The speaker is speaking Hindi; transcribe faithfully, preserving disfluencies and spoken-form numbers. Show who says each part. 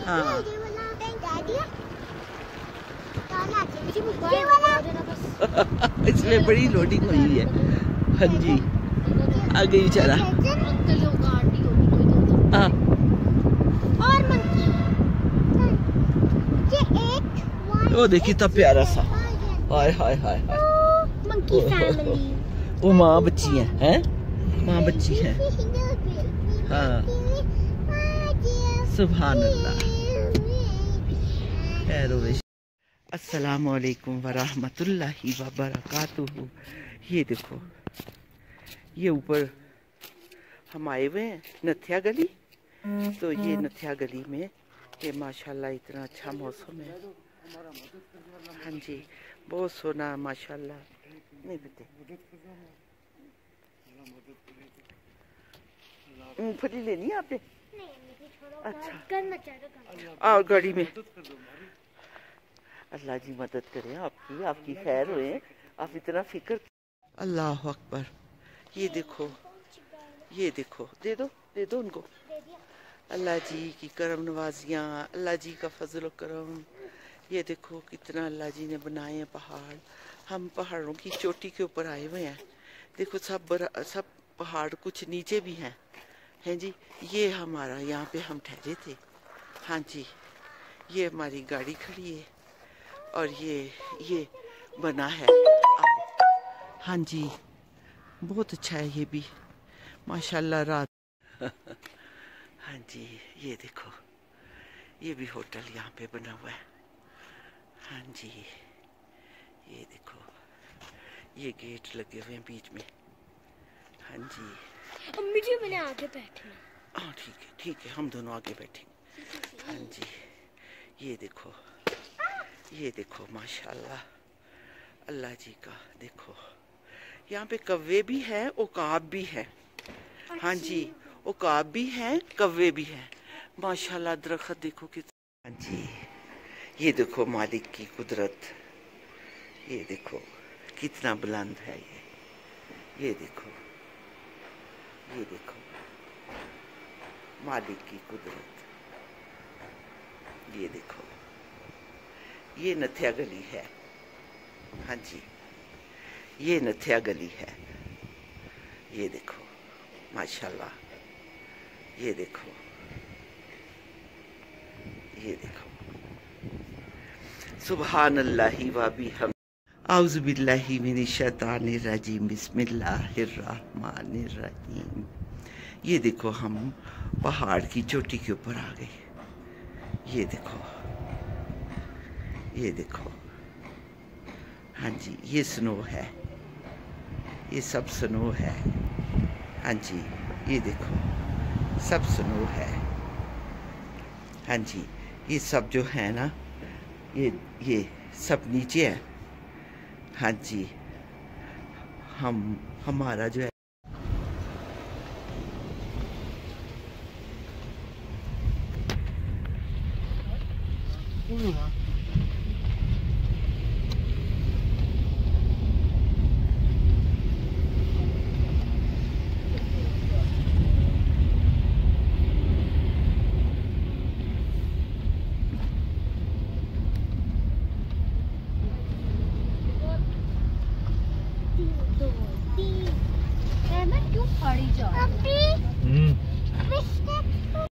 Speaker 1: हाँ इसमें बड़ी लोडिंग हुई है। हाँ जी आ गई चला। हाँ वो देखिए तब प्यारा सा। हाय हाय हाय हाय वो माँ बच्ची है, हैं? माँ बच्ची है। हाँ सुभान अल्लाह। अस्सलामु अलैकुम वरहमतुल्लाहि वबरकातुहू। ये देखो ये ऊपर हम आए हुए हैं नथिया गली। तो ये नथिया गली में ये माशाल्लाह इतना अच्छा मौसम है। हाँ जी बहुत सोना माशाल्लाह। नहीं बेटे मूंगफली लेनी है आपने? अच्छा और गाड़ी में अल्लाह जी मदद करे आपकी, आपकी खैर हुए। आप इतना फिक्र। अल्लाह अकबर। ये देखो ये देखो दे दो दे दो उनको। अल्लाह जी की करम नवाजियाँ, अल्लाह जी का फजल करम। ये देखो कितना अल्लाह जी ने बनाए हैं पहाड़। हम पहाड़ों की चोटी के ऊपर आए हुए हैं। देखो सब बरा, सब पहाड़ कुछ नीचे भी हैं। हैं जी ये हमारा यहाँ पे हम ठहरे थे। हाँ जी ये हमारी गाड़ी खड़ी है और ये ये बना है अब। हाँ जी बहुत अच्छा है ये भी माशाल्लाह रात। हाँ जी ये देखो ये भी होटल यहाँ पे बना हुआ है। हाँ जी ये देखो ये गेट लगे हुए हैं बीच में। हाँ जी
Speaker 2: अम्मी जी मैंने आगे बैठना।
Speaker 1: हाँ ठीक है ठीक है हम दोनों आगे बैठेंगे। हाँ जी ये देखो ये देखो माशाल्लाह अल्लाह जी का। देखो यहाँ पे कव्वे भी हैं उकाब भी है। हाँ जी उकाब भी हैं कव्वे भी हैं माशाल्लाह। दरख्त देखो कितना। हाँ जी ये देखो मालिक की कुदरत। ये देखो कितना बुलंद है ये। ये देखो ये देखो मालिक की कुदरत। ये देखो ये नथिया गली है। हाँ जी ये नथिया गली है। ये देखो माशाल्लाह। ये देखो ये देखो सुभान अल्लाहि व बिहम। औज़ु बिल्लाहि मिनश शैतानिर रजीम बिस्मिल्लाहिर रहमानिर रहीम। ये देखो हम पहाड़ की चोटी के ऊपर आ गए। ये देखो ये देखो हाँ जी ये स्नो है। ये सब स्नो है। हाँ जी ये देखो सब स्नो है। हाँ जी ये सब जो है ना ये ये सब नीचे है। हाँ जी हम हमारा जो है